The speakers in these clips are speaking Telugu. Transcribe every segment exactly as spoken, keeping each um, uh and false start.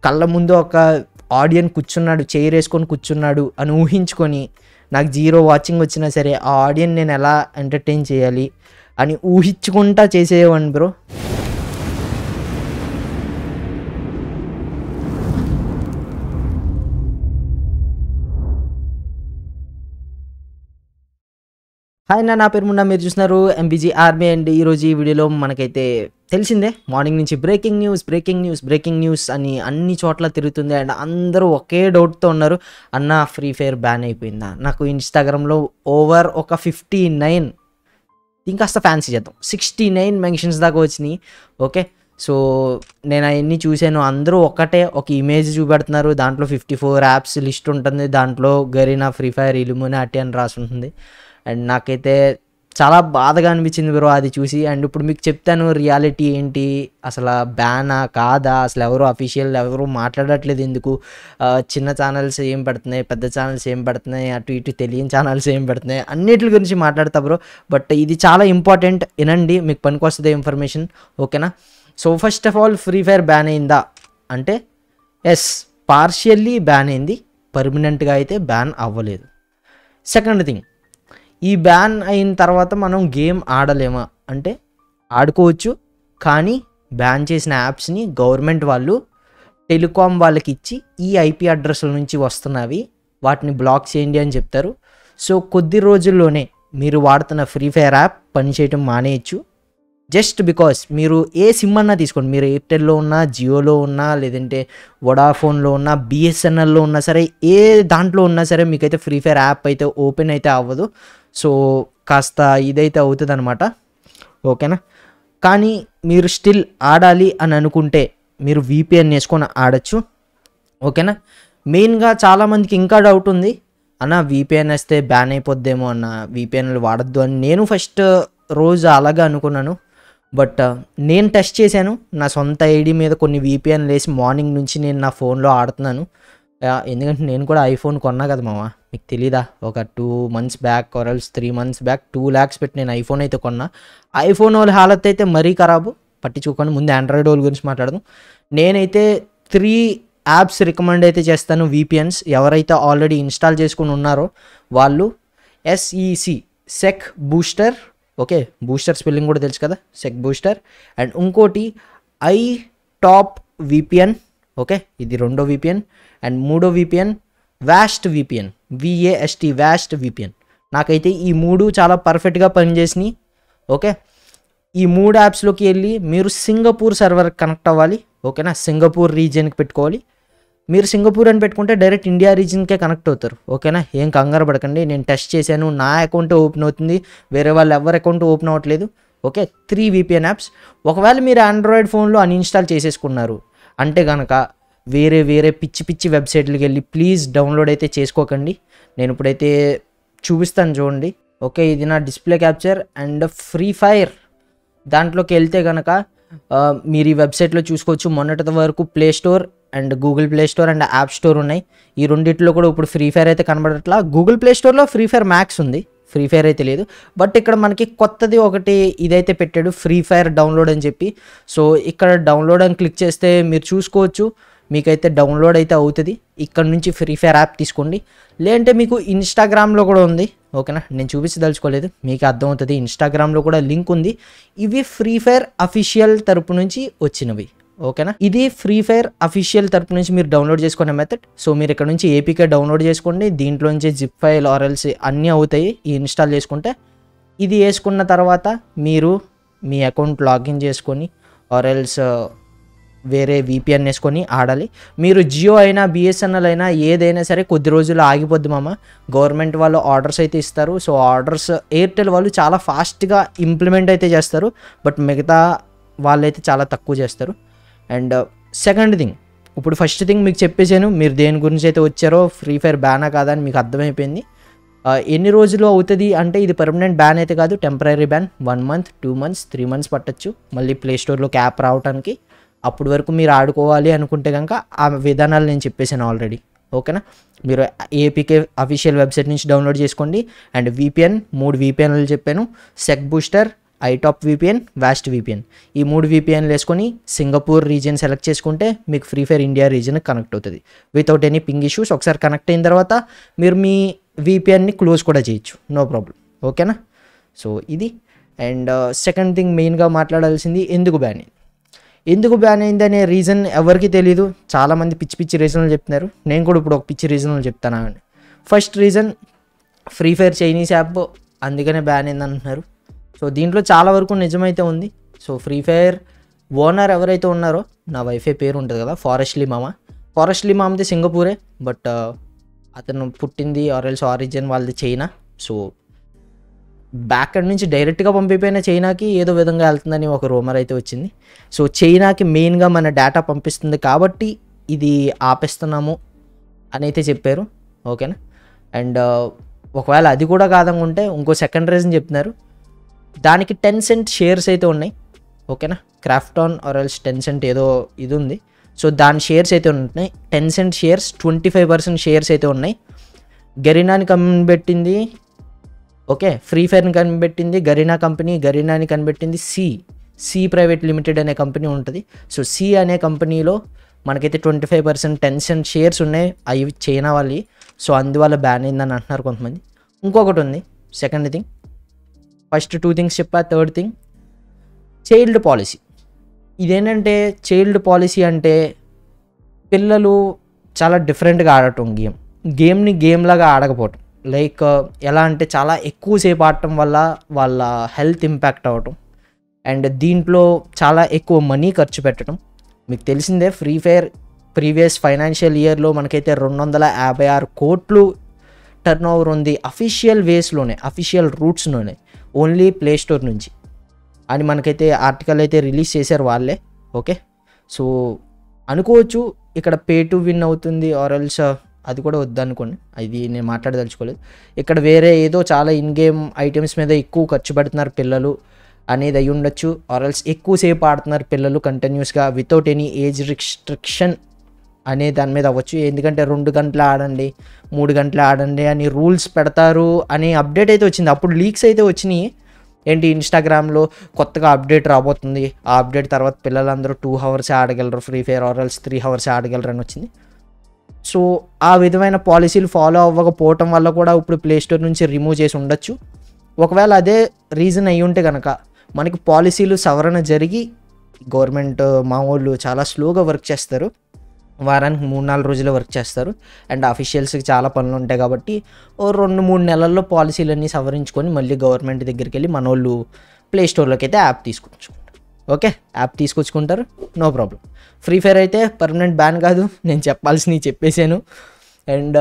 కళ్ళ ముందు ఒక ఆడియన్ కూర్చున్నాడు, చైర్ వేసుకొని కూర్చున్నాడు అని ఊహించుకొని నాకు జీరో వాచింగ్ వచ్చినా సరే ఆ ఆడియన్ నేను ఎలా ఎంటర్టైన్ చేయాలి అని ఊహించుకుంటా చేసేవాడిని బ్రో. హాయ్ నా నా పేరు మున్నా, మీరు చూస్తున్నారు ఎంబీజీ ఆర్మీ. అండ్ ఈరోజు ఈ వీడియోలో మనకైతే తెలిసిందే మార్నింగ్ నుంచి breaking news breaking news breaking news అని అన్ని చోట్ల తిరుగుతుంది. అండ్ అందరూ ఒకే డౌట్తో ఉన్నారు, అన్న ఫ్రీ ఫైర్ బ్యాన్ అయిపోయిందా. నాకు ఇన్స్టాగ్రామ్లో ఓవర్ ఒక ఫిఫ్టీ నైన్ ఇంకాస్త ఫ్యాన్సీ చేద్దాం సిక్స్టీ నైన్ మెన్షన్స్ దాకా వచ్చినాయి. ఓకే, సో నేను అవన్నీ చూశాను. అందరూ ఒక్కటే ఒక ఇమేజ్ చూపెడుతున్నారు, దాంట్లో ఫిఫ్టీ ఫోర్ యాప్స్ లిస్ట్ ఉంటుంది, దాంట్లో గరీనా, ఫ్రీ ఫైర్, ఇల్యూమినాటి అని రాసి ఉంటుంది. అండ్ నాకైతే చాలా బాధగా అనిపించింది బ్రో అది చూసి. అండ్ ఇప్పుడు మీకు చెప్తాను రియాలిటీ ఏంటి, అసలు బ్యానా కాదా, అసలు ఎవరు అఫీషియల్ ఎవరు మాట్లాడట్లేదు ఎందుకు, చిన్న ఛానల్స్ ఏం పెడుతున్నాయి, పెద్ద ఛానల్స్ ఏం పెడుతున్నాయి, అటు ఇటు తెలియని ఛానల్స్ ఏం పెడుతున్నాయి, అన్నిటి గురించి మాట్లాడతా బ్రో. బట్ ఇది చాలా ఇంపార్టెంట్, వినండి, మీకు పనికి వస్తుంది ఇన్ఫర్మేషన్. ఓకేనా. So first of all free fire ban అయిందా అంటే ఎస్, పార్షియల్లీ బ్యాన్ అయింది, పర్మనెంట్గా అయితే బ్యాన్ అవ్వలేదు. సెకండ్ థింగ్, ఈ బ్యాన్ అయిన తర్వాత మనం గేమ్ ఆడలేమా అంటే ఆడుకోవచ్చు, కానీ బ్యాన్ చేసిన యాప్స్ని గవర్నమెంట్ వాళ్ళు టెలికాం వాళ్ళకి ఇచ్చి ఈ ఐపీ అడ్రస్ల నుంచి వస్తున్నవి వాటిని బ్లాక్ చేయండి అని చెప్తారు. సో కొద్ది రోజుల్లోనే మీరు వాడుతున్న ఫ్రీ ఫైర్ యాప్ పనిచేయటం మానేయచ్చు. జస్ట్ బికాస్ మీరు ఏ సిమ్ అన్నా తీసుకోండి, మీరు ఎయిర్టెల్లో ఉన్నా, జియోలో ఉన్నా, లేదంటే వొడాఫోన్లో ఉన్నా, బిఎస్ఎన్ఎల్లో ఉన్నా సరే, ఏ దాంట్లో ఉన్నా సరే మీకైతే ఫ్రీ ఫైర్ యాప్ అయితే ఓపెన్ అయితే అవ్వదు. సో కాస్త ఇదైతే అవుతుంది అనమాట. ఓకేనా. కానీ మీరు స్టిల్ ఆడాలి అని అనుకుంటే మీరు వీపీఎన్ వేసుకొని ఆడచ్చు. ఓకేనా. మెయిన్గా చాలామందికి ఇంకా డౌట్ ఉంది, అన్న వీపీఎన్ వేస్తే బ్యాన్ అయిపోద్దేమో అన్న, వీపీఎన్లు వాడద్దు అని. నేను ఫస్ట్ రోజు అలాగే అనుకున్నాను, బట్ నేను టెస్ట్ చేశాను. నా సొంత ఐడి మీద కొన్ని వీపీఎన్ వేసి మార్నింగ్ నుంచి నేను నా ఫోన్లో ఆడుతున్నాను. ఎందుకంటే నేను కూడా ఐఫోన్ కొన్నా కదా మామ, మీకు తెలీదా, ఒక two months back or else three months back two lakhs పెట్టి నేను ఐఫోన్ అయితే కొన్నా. ఐఫోన్ వాళ్ళ హాలత్ అయితే మరీ ఖరాబు, పట్టించుకోండి. ముందు ఆండ్రాయిడ్ వాళ్ళ గురించి మాట్లాడదాం. నేనైతే త్రీ యాప్స్ రికమెండ్ అయితే చేస్తాను వీపీఎన్స్. ఎవరైతే ఆల్రెడీ ఇన్స్టాల్ చేసుకుని ఉన్నారో వాళ్ళు SEC sec booster, okay, booster spelling కూడా తెలుసు కదా, సెక్ బూస్టర్. అండ్ ఇంకోటి ఐ టాప్ విపిఎన్, ఓకే, ఇది రెండో విపిఎన్. అండ్ మూడో VPN vast VPN, VAST vast VPN. నాకైతే ఈ మూడు చాలా పర్ఫెక్ట్గా పనిచేసినాయి. ఓకే, ఈ మూడు యాప్స్లోకి వెళ్ళి మీరు సింగపూర్ సర్వర్ కనెక్ట్ అవ్వాలి. ఓకేనా, సింగపూర్ రీజియన్కి పెట్టుకోవాలి. మీరు సింగపూర్ అని పెట్టుకుంటే డైరెక్ట్ ఇండియా రీజియన్కే కనెక్ట్ అవుతారు. ఓకేనా, ఏం కంగారు పడకండి. నేను టెస్ట్ చేశాను, నా అకౌంట్ ఓపెన్ అవుతుంది, వేరే వాళ్ళు ఎవరి అకౌంట్ ఓపెన్ అవ్వట్లేదు. Okay, three VPN apps. ఒకవేళ మీరు ఆండ్రాయిడ్ ఫోన్లో అన్ఇన్స్టాల్ చేసేసుకున్నారు అంటే కనుక వేరే వేరే పిచ్చి పిచ్చి వెబ్సైట్లకి వెళ్ళి ప్లీజ్ డౌన్లోడ్ అయితే చేసుకోకండి. నేను ఇప్పుడైతే చూపిస్తాను చూడండి. ఓకే, ఇది నా display capture. And free fire దాంట్లోకి వెళ్తే కనుక మీరు ఈ వెబ్సైట్లో చూసుకోవచ్చు. మొన్నటి వరకు play store and Google play store and app store ఉన్నాయి. ఈ రెండిట్లో కూడా ఇప్పుడు ఫ్రీ ఫైర్ అయితే కనబడట్లా. గూగుల్ ప్లే స్టోర్లో ఫ్రీ ఫైర్ మ్యాక్స్ ఉంది, ఫ్రీ ఫైర్ అయితే లేదు. బట్ ఇక్కడ మనకి కొత్తది ఒకటి ఇదైతే పెట్టాడు, ఫ్రీ ఫైర్ డౌన్లోడ్ అని చెప్పి. సో ఇక్కడ డౌన్లోడ్ అని క్లిక్ చేస్తే మీరు చూసుకోవచ్చు, మీకైతే డౌన్లోడ్ అయితే అవుతుంది. ఇక్కడ నుంచి ఫ్రీ ఫైర్ యాప్ తీసుకోండి, లేదంటే మీకు ఇన్స్టాగ్రామ్లో కూడా ఉంది. ఓకేనా, నేను చూపించదలుచుకోలేదు, మీకు అర్థమవుతుంది. ఇన్స్టాగ్రామ్లో కూడా లింక్ ఉంది. ఇవి ఫ్రీ ఫైర్ అఫీషియల్ తరపు నుంచి వచ్చినవి. ఓకేనా, ఇది ఫ్రీ ఫైర్ అఫీషియల్ తరపు నుంచి మీరు డౌన్లోడ్ చేసుకునే మెథడ్. సో మీరు ఇక్కడ నుంచి ఏపీకే డౌన్లోడ్ చేసుకోండి, దీంట్లోంచి జిప్ ఫైల్ ఆర్ఎల్స్ అన్నీ అవుతాయి ఈ ఇన్స్టాల్ చేసుకుంటే. ఇది వేసుకున్న తర్వాత మీరు మీ అకౌంట్ లాగిన్ చేసుకొని ఆర్ఎల్స్ వేరే వీపీఎన్ వేసుకొని ఆడాలి. మీరు జియో అయినా బిఎస్ఎన్ఎల్ అయినా ఏదైనా సరే కొద్ది రోజులు ఆగిపోద్ది మామ. గవర్నమెంట్ వాళ్ళు ఆర్డర్స్ అయితే ఇస్తారు. సో ఆర్డర్స్ ఎయిర్టెల్ వాళ్ళు చాలా ఫాస్ట్గా ఇంప్లిమెంట్ అయితే చేస్తారు, బట్ మిగతా వాళ్ళైతే చాలా తక్కువ చేస్తారు. అండ్ సెకండ్ థింగ్, ఇప్పుడు ఫస్ట్ థింగ్ మీకు చెప్పేసాను, మీరు దేని గురించి అయితే వచ్చారో ఫ్రీ ఫైర్ బ్యానా కాదా అని మీకు అర్థమైపోయింది. ఎన్ని రోజులు అవుతుంది అంటే ఇది పర్మనెంట్ బ్యాన్ అయితే కాదు, temporary ban. One month two months three months పట్టచ్చు మళ్ళీ ప్లే స్టోర్లోకి యాప్ రావడానికి. అప్పటి వరకు మీరు ఆడుకోవాలి అనుకుంటే కనుక ఆ విధానాలు నేను చెప్పేసాను ఆల్రెడీ. ఓకేనా, మీరు ఏపీకే అఫీషియల్ వెబ్సైట్ నుంచి డౌన్లోడ్ చేసుకోండి. అండ్ వీపీఎన్ మూడు వీపీఎన్లు చెప్పాను, sec booster, iTop VPN, vast VPN, ఈ మూడు విపిఎన్లు వేసుకొని సింగపూర్ రీజియన్ సెలెక్ట్ చేసుకుంటే మీకు free fire India region connect అవుతుంది వితౌట్ ఎనీ పింగ్ ఇష్యూస్. ఒకసారి కనెక్ట్ అయిన తర్వాత మీరు మీ విపిఎన్ని క్లోజ్ కూడా చేయొచ్చు, నో ప్రాబ్లం. ఓకేనా? సో ఇది. అండ్ సెకండ్ థింగ్ మెయిన్గా మాట్లాడాల్సింది ఎందుకు బ్యాన్ అయింది. ఎందుకు బ్యాన్ అయింది అనే రీజన్ ఎవరికి తెలీదు. చాలామంది పిచ్చి పిచ్చి రీజన్లు చెప్తున్నారు. నేను కూడా ఇప్పుడు ఒక పిచ్చి రీజన్లు చెప్తాను. First reason, free fire Chinese app అందుకనే బ్యాన్ అయింది అంటున్నారు. సో దీంట్లో చాలా వరకు నిజమైతే ఉంది. సో ఫ్రీ ఫైర్ ఓనర్ ఎవరైతే ఉన్నారో, నా వైఫై పేరు ఉంటుంది కదా, ఫారెస్ట్లీ మామ. ఫారెస్ట్లీ మామది సింగపూరే, బట్ అతను పుట్టింది ఆరెల్స్ ఆరిజిన్ వాళ్ళది చైనా. సో బ్యాక్ ఎండ్ నుంచి డైరెక్ట్గా పంపిపోయిన చైనాకి ఏదో విధంగా వెళ్తుందని ఒక రూమర్ అయితే వచ్చింది. సో చైనాకి మెయిన్గా మన డేటా పంపిస్తుంది కాబట్టి ఇది ఆపేస్తున్నాము అని అయితే చెప్పారు. ఓకేనా? అండ్ ఒకవేళ అది కూడా కాదనుకుంటే ఇంకో సెకండ్ రీజన్ చెప్తున్నారు. దానికి టెన్ సెంట్ షేర్స్ అయితే ఉన్నాయి. ఓకేనా? Krafton or else Tencent ఏదో ఇది ఉంది. సో దాని షేర్స్ అయితే ఉంటున్నాయి. Tencent shares twenty five percent shares అయితే ఉన్నాయి. గరీనాని కనిపెట్టింది, ఓకే, ఫ్రీ ఫైర్ని కనిపెట్టింది గరీనా కంపెనీ. గరీనాని కనిపెట్టింది సి సి ప్రైవేట్ లిమిటెడ్ అనే కంపెనీ ఉంటుంది. సో సి అనే కంపెనీలో మనకైతే twenty five percent Tencent shares ఉన్నాయి, అవి చైనా వాళ్ళవి. సో అందువల్ల బ్యాన్ అయిందని అంటున్నారు కొంతమంది. ఇంకొకటి ఉంది second thing. First two things చెప్పా. Third thing child policy. ఇదేంటంటే చైల్డ్ పాలసీ అంటే పిల్లలు చాలా డిఫరెంట్గా ఆడటం, గేమ్ గేమ్ని గేమ్ లాగా ఆడకపోవటం. లైక్ ఎలా అంటే చాలా ఎక్కువసేపు ఆడటం వల్ల వాళ్ళ హెల్త్ ఇంపాక్ట్ అవ్వటం, అండ్ దీంట్లో చాలా ఎక్కువ మనీ ఖర్చు పెట్టడం. మీకు తెలిసిందే ఫ్రీ ఫైర్ ప్రీవియస్ ఫైనాన్షియల్ ఇయర్లో మనకైతే రెండు వందల యాభై ఆరు కోట్లు టర్న్ ఓవర్ ఉంది అఫీషియల్ వేస్లోనే, అఫీషియల్ రూట్స్లోనే, ఓన్లీ ప్లే స్టోర్ నుంచి అని మనకైతే ఆర్టికల్ అయితే రిలీజ్ చేశారు వాళ్ళే. ఓకే, సో అనుకోవచ్చు ఇక్కడ పే టు విన్ అవుతుంది ఆర్ ఎల్స్ అది కూడా వద్దనుకోండి, అది నేను మాట్లాడదలుచుకోలేదు. ఇక్కడ వేరే ఏదో చాలా ఇన్ గేమ్ ఐటమ్స్ మీద ఎక్కువ ఖర్చు పెడుతున్నారు పిల్లలు అనేది అయి ఉండొచ్చు. ఆర్ ఎల్స్ ఎక్కువసేపు ఆడుతున్నారు పిల్లలు కంటిన్యూస్గా వితౌట్ ఎనీ ఏజ్ రిస్ట్రిక్షన్ అనే దాని మీద అవ్వచ్చు. ఎందుకంటే రెండు గంటలు ఆడండి, మూడు గంటలు ఆడండి అని రూల్స్ పెడతారు అనే అప్డేట్ అయితే వచ్చింది. అప్పుడు లీక్స్ అయితే వచ్చినాయి. ఏంటి, ఇన్స్టాగ్రామ్లో కొత్తగా అప్డేట్ రాబోతుంది, ఆ అప్డేట్ తర్వాత పిల్లలందరూ టూ అవర్స్ ఆడగలరు free fire, or else three hours ఆడగలరు అని వచ్చింది. సో ఆ విధమైన పాలసీలు ఫాలో అవ్వకపోవటం వల్ల కూడా ఇప్పుడు ప్లే స్టోర్ నుంచి రిమూవ్ చేసి ఉండొచ్చు. ఒకవేళ అదే రీజన్ అయ్యి ఉంటే కనుక మనకి పాలసీలు సవరణ జరిగి, గవర్నమెంట్ మా వాళ్ళు చాలా స్లోగా వర్క్ చేస్తారు, వారానికి మూడు నాలుగు రోజులు వర్క్ చేస్తారు, అండ్ అఫీషియల్స్కి చాలా పనులు ఉంటాయి కాబట్టి ఓ రెండు మూడు నెలల్లో పాలసీలన్నీ సవరించుకొని మళ్ళీ గవర్నమెంట్ దగ్గరికి వెళ్ళి మన వాళ్ళు ప్లే స్టోర్లోకి అయితే యాప్ తీసుకొచ్చుకుంటారు. ఓకే, యాప్ తీసుకొచ్చుకుంటారు, నో ప్రాబ్లం. ఫ్రీ ఫైర్ అయితే పర్మనెంట్ బ్యాన్ కాదు, నేను చెప్పాల్సినవి చెప్పేశాను. అండ్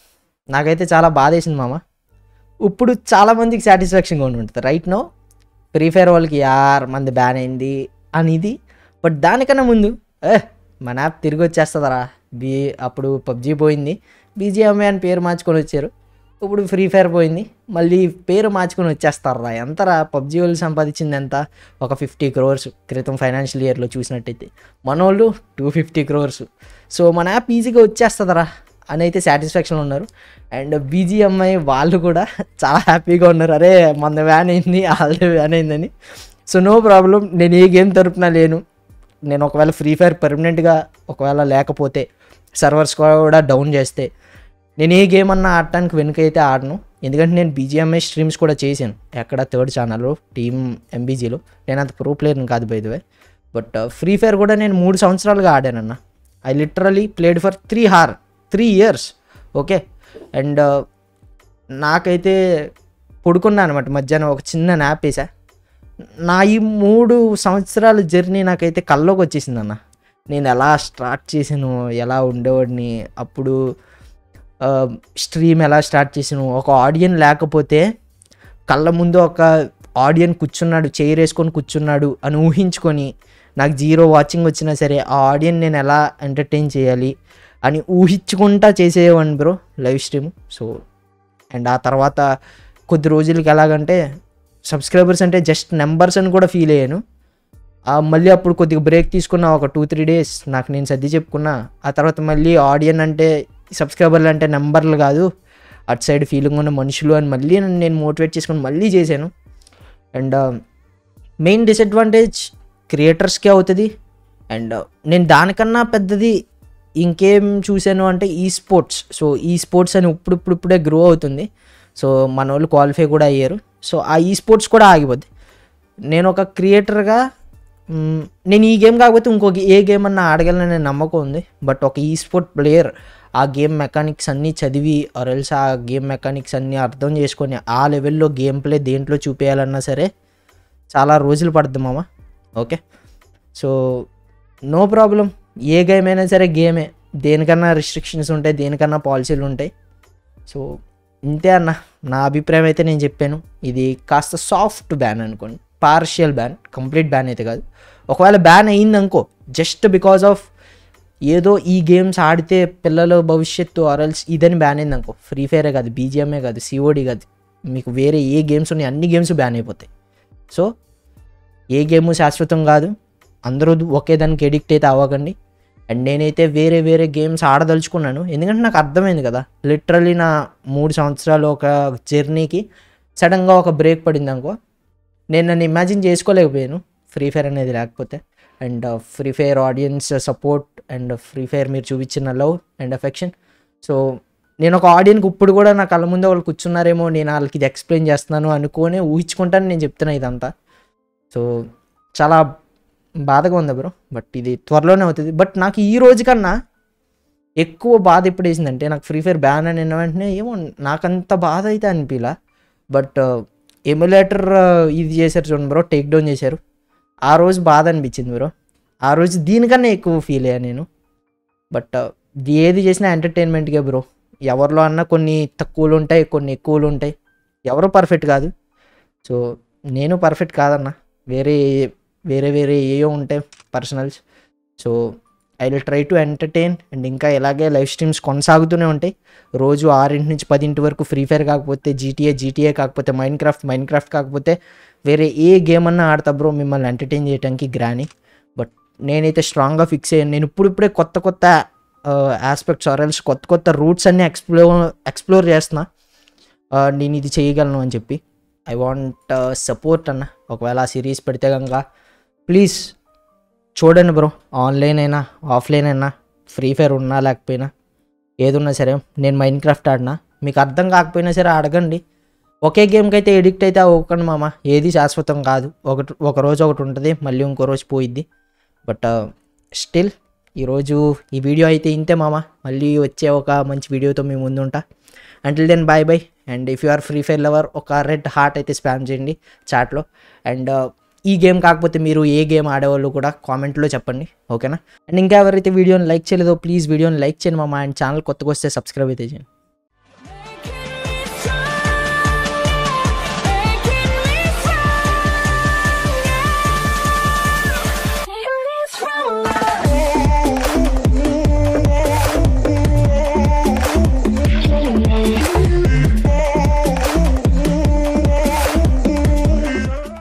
నాకైతే చాలా బాధ వేసింది మామ. ఇప్పుడు చాలామందికి సాటిస్ఫాక్షన్గా ఉంటుంది రైట్ నో, ఫ్రీ ఫైర్ వాళ్ళకి యార్ మంది బ్యాన్ అయింది అనేది. బట్ దానికన్నా ముందు ఏ మన యాప్ తిరిగి వచ్చేస్తుందరా, బీ అప్పుడు పబ్జీ పోయింది, బీజీఎంఐ అని పేరు మార్చుకొని వచ్చారు, ఇప్పుడు ఫ్రీ ఫైర్ పోయింది, మళ్ళీ పేరు మార్చుకొని వచ్చేస్తారా. ఎంతరా పబ్జీ వాళ్ళు సంపాదించింది ఎంత, ఒక ఫిఫ్టీ క్రోర్స్ క్రితం ఫైనాన్షియల్ ఇయర్లో చూసినట్టయితే, మన వాళ్ళు టూ ఫిఫ్టీ క్రోర్స్. సో మన యాప్ ఈజీగా వచ్చేస్తుందరా అని అయితే సాటిస్ఫాక్షన్లో ఉన్నారు. అండ్ బీజీఎంఐ వాళ్ళు కూడా చాలా హ్యాపీగా ఉన్నారు, అరే మన వ్యాన్ అయింది వాళ్ళదే వ్యాన్ అయిందని. సో నో ప్రాబ్లం, నేను ఏ గేమ్ తరపున లేను. నేను ఒకవేళ ఫ్రీ ఫైర్ పర్మనెంట్గా ఒకవేళ లేకపోతే సర్వర్స్ కూడా డౌన్ చేస్తే నేను ఏ గేమ్ అన్నా ఆడటానికి వెనుకైతే ఆడను. ఎందుకంటే నేను బీజీఎంఐ స్ట్రీమ్స్ కూడా చేశాను, ఎక్కడ థర్డ్ ఛానల్లో టీమ్ ఎంబీజీలో. నేను అంత ప్రో ప్లేయర్ని కాదు by the way, but free fire కూడా నేను మూడు సంవత్సరాలుగా ఆడానన్న. I literally played for three hour three years okay. And నాకైతే పడుకున్నా అనమాట మధ్యాహ్నం, ఒక చిన్న నాప్ వేసా. నా ఈ మూడు సంవత్సరాల జర్నీ నాకైతే కల్లోకి వచ్చేసింది అన్న. నేను ఎలా స్టార్ట్ చేశాను, ఎలా ఉండేవాడిని, అప్పుడు స్ట్రీమ్ ఎలా స్టార్ట్ చేసాను, ఒక ఆడియన్ లేకపోతే కళ్ళ ముందు ఒక ఆడియన్ కూర్చున్నాడు, చైర్ వేసుకొని కూర్చున్నాడు అని ఊహించుకొని, నాకు జీరో వాచింగ్ వచ్చినా సరే ఆ ఆడియన్ నేను ఎలా ఎంటర్టైన్ చేయాలి అని ఊహించుకుంటా చేసేవాడిని bro live stream. So and ఆ తర్వాత కొద్ది రోజులకి ఎలాగంటే సబ్స్క్రైబర్స్ అంటే జస్ట్ నెంబర్స్ అని కూడా ఫీల్ అయ్యాను. మళ్ళీ అప్పుడు కొద్దిగా బ్రేక్ తీసుకున్నా, ఒక టూ త్రీ డేస్ నాకు నేను సర్ది చెప్పుకున్నా. ఆ తర్వాత మళ్ళీ ఆడియన్ అంటే సబ్స్క్రైబర్లు అంటే నెంబర్లు కాదు, అటు సైడ్ ఫీలింగ్ ఉన్న మనుషులు అని మళ్ళీ నేను మోటివేట్ చేసుకొని మళ్ళీ చేశాను. అండ్ మెయిన్ డిసడ్వాంటేజ్ క్రియేటర్స్కే అవుతుంది. అండ్ నేను దానికన్నా పెద్దది ఇంకేం చూశాను అంటే ఈ స్పోర్ట్స్. సో ఈ స్పోర్ట్స్ అని ఇప్పుడు ఇప్పుడు ఇప్పుడే గ్రో అవుతుంది. సో మన వాళ్ళు క్వాలిఫై కూడా అయ్యారు. సో ఆ ఈ స్పోర్ట్స్ కూడా ఆగిపోద్ది. నేను ఒక క్రియేటర్గా నేను ఈ గేమ్ కాకపోతే ఇంకొక ఏ గేమ్ అన్నా ఆడగలననే నమ్మకం ఉంది. బట్ ఒక ఈ స్పోర్ట్ ప్లేయర్ ఆ గేమ్ మెకానిక్స్ అన్నీ చదివి ఆర్ఎల్స్ ఆ గేమ్ మెకానిక్స్ అన్నీ అర్థం చేసుకొని ఆ లెవెల్లో గేమ్ ప్లే దేంట్లో చూపించాలన్నా సరే చాలా రోజులు పడుతుంది మామ. Okay, so no problem. ఏ గేమ్ అయినా సరే గేమే. దేనికన్నా రిస్ట్రిక్షన్స్ ఉంటాయి, దేనికన్నా పాలసీలు ఉంటాయి. సో ఇంతే అన్న, నా అభిప్రాయం అయితే నేను చెప్పాను. ఇది కాస్త సాఫ్ట్ బ్యాన్ అనుకోండి, పార్షియల్ బ్యాన్, కంప్లీట్ బ్యాన్ అయితే కాదు. ఒకవేళ బ్యాన్ అయ్యిందనుకో జస్ట్ బికాజ్ ఆఫ్ ఏదో ఈ గేమ్స్ ఆడితే పిల్లల భవిష్యత్తు ఆర్ఎల్స్ ఇదని బ్యాన్ అయిందనుకో, ఫ్రీ ఫైరే కాదు, బీజిఎంఏ కాదు, సిఓడి కాదు, మీకు వేరే ఏ గేమ్స్ ఉన్నాయి అన్ని గేమ్స్ బ్యాన్ అయిపోతాయి. సో ఏ గేము శాశ్వతం కాదు, అందరూ ఒకే దానికి ఎడిక్ట్ అయితే అవ్వకండి. అండ్ నేనైతే వేరే వేరే గేమ్స్ ఆడదలుచుకున్నాను, ఎందుకంటే నాకు అర్థమైంది కదా. లిటరలీ నా మూడు సంవత్సరాలు ఒక జర్నీకి సడన్గా ఒక బ్రేక్ పడింది అనుకో, నేను నన్ను ఇమాజిన్ చేసుకోలేకపోయాను ఫ్రీ ఫైర్ అనేది లేకపోతే. And free Fire audience support and free Fire మీరు చూపించిన లవ్ అండ్ అఫెక్షన్. సో నేను ఒక ఆడియన్కి ఇప్పుడు కూడా నా కళ్ళ ముందు వాళ్ళు కూర్చున్నారేమో, నేను వాళ్ళకి ఇది ఎక్స్ప్లెయిన్ చేస్తున్నాను అనుకోనే ఊహించుకుంటాను నేను చెప్తున్నా ఇదంతా. సో చాలా బాధగా ఉంది బ్రో, బట్ ఇది త్వరలోనే అవుతుంది. బట్ నాకు ఈ రోజు కన్నా ఎక్కువ బాధ ఎప్పుడు వేసిందంటే, నాకు ఫ్రీ ఫైర్ బ్యాన్ అని వెంటనే ఏమో నాకంత బాధ అయితే అనిపించలా. బట్ ఎమ్యులేటర్ ఇది చేశారు చూడండి బ్రో, టేక్ డౌన్ చేశారు, ఆ రోజు బాధ అనిపించింది బ్రో. ఆ రోజు దీనికన్నా ఎక్కువ ఫీల్ అయ్యా నేను. బట్ ఏది చేసినా ఎంటర్టైన్మెంట్గా బ్రో. ఎవరిలో అన్నా కొన్ని తక్కువలు ఉంటాయి, కొన్ని ఎక్కువలు ఉంటాయి, ఎవరు పర్ఫెక్ట్ కాదు. సో నేను పర్ఫెక్ట్ కాదన్నా, వేరే వేరే వేరే ఏయో ఉంటాయి personals. So I will try to entertain. And ఇంకా ఇలాగే లైవ్ స్ట్రీమ్స్ కొనసాగుతూనే ఉంటాయి. రోజు ఆరింటి నుంచి పదింటి వరకు ఫ్రీ ఫైర్ కాకపోతే జీటీఏ, జీటీఏ కాకపోతే మైన్ క్రాఫ్ట్, మైన్ క్రాఫ్ట్ కాకపోతే వేరే ఏ గేమ్ అన్నా ఆడతా బ్రో మిమ్మల్ని ఎంటర్టైన్ చేయడానికి గ్రాని. బట్ నేనైతే స్ట్రాంగ్గా ఫిక్స్ అయ్యాను. నేను ఇప్పుడిప్పుడే కొత్త కొత్త ఆస్పెక్ట్స్ ఆర్ఎల్స్ కొత్త కొత్త రూట్స్ అన్నీ ఎక్స్ప్లోర్ ఎక్స్ప్లోర్ చేస్తున్నా, నేను ఇది చేయగలను అని చెప్పి. ఐ వాంట్ సపోర్ట్ అన్న. ఒకవేళ ఆ సిరీస్ పెడితే కనుక ప్లీజ్ చూడండి బ్రో. ఆన్లైన్ అయినా ఆఫ్లైన్ అయినా ఫ్రీ ఫైర్ ఉన్నా లేకపోయినా ఏదున్నా సరే నేను మైన్ క్రాఫ్ట్ ఆడినా, మీకు అర్థం కాకపోయినా సరే అడగండి. ఒకే గేమ్కి అయితే ఎడిక్ట్ అయితే అవ్వకండి మామ, ఏది శాశ్వతం కాదు. ఒకటి ఒక రోజు ఒకటి ఉంటుంది, మళ్ళీ ఇంకో రోజు పోయిద్ది. బట్ స్టిల్ ఈరోజు ఈ వీడియో అయితే ఇంతే మామ. మళ్ళీ వచ్చే ఒక మంచి వీడియోతో మీ ముందు ఉంటా. Until then bye bye. And if you are Free Fire lover ఒక రెడ్ హార్ట్ అయితే స్పామ్ చేయండి చాట్లో. అండ్ ఈ గేమ్ కాకపోతే మీరు ఏ గేమ్ ఆడేవాళ్ళు కూడా కామెంట్లో చెప్పండి, ఓకేనా. అండ్ ఇంకా ఎవరైతే వీడియోని లైక్ చేయలేదో ప్లీజ్ వీడియోని లైక్ చేయండి మామ. అండ్ ఛానల్ కొత్తగా వస్తే సబ్స్క్రైబ్ అయితే చేయండి.